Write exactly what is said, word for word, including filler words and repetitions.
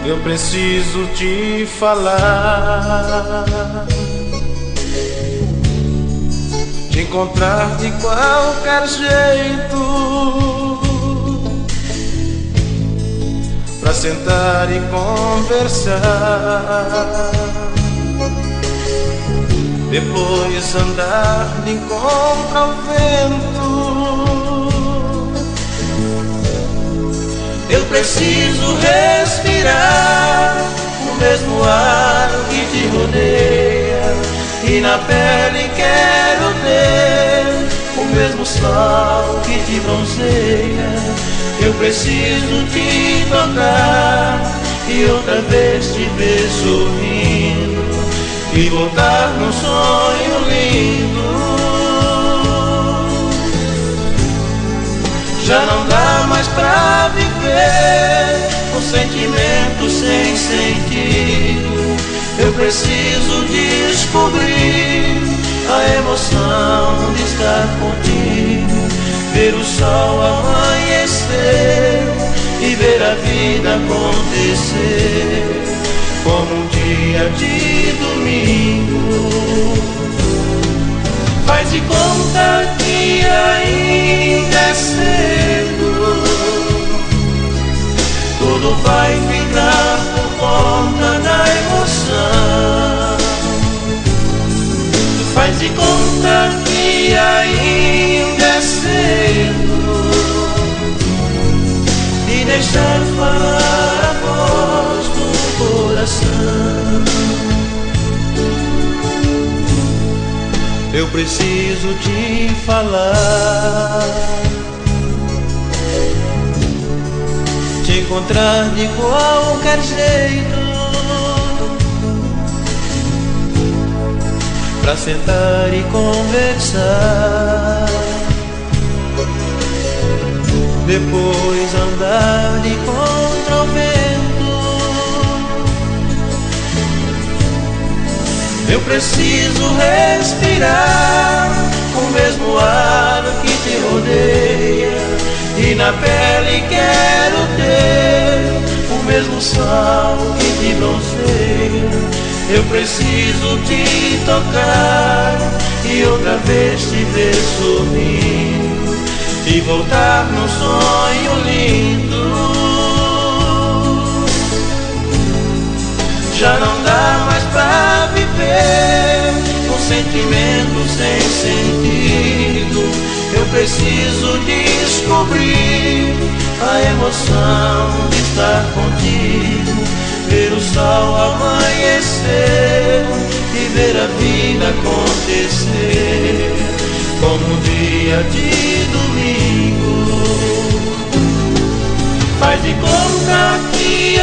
Eu preciso te falar, te encontrar de qualquer jeito, pra sentar e conversar, depois andar de encontro ao vento. Eu preciso respirar o mesmo ar que te rodeia, e na pele quero ter o mesmo sol que te bronzeia. Eu preciso te tocar e outra vez te ver sorrindo, e voltar num sonho lindo. Já não dá mais pra viver um sentimento sem sentido. Eu preciso descobrir a emoção de estar contigo, ver o sol amanhecer e ver a vida acontecer como um dia de domingo. Faz de conta que ainda é cedo, tudo vai ficar por conta da emoção. Faz de conta que ainda é cedo e deixar falar a voz do coração. Eu preciso te falar, te encontrar de qualquer jeito, pra sentar e conversar, depois andar de encontro ao vento. Eu preciso respirar o mesmo ar que te rodeia, e na pele quero ter o mesmo sol que te bronzeia. Eu preciso te tocar e outra vez te ver sorrindo, e voltar num sonho lindo. Já não dá mais pra viver um sentimento sem sentido. Eu preciso descobrir a emoção de estar contigo, ver o sol amanhecer e ver a vida acontecer como um dia de domingo. Faz de conta que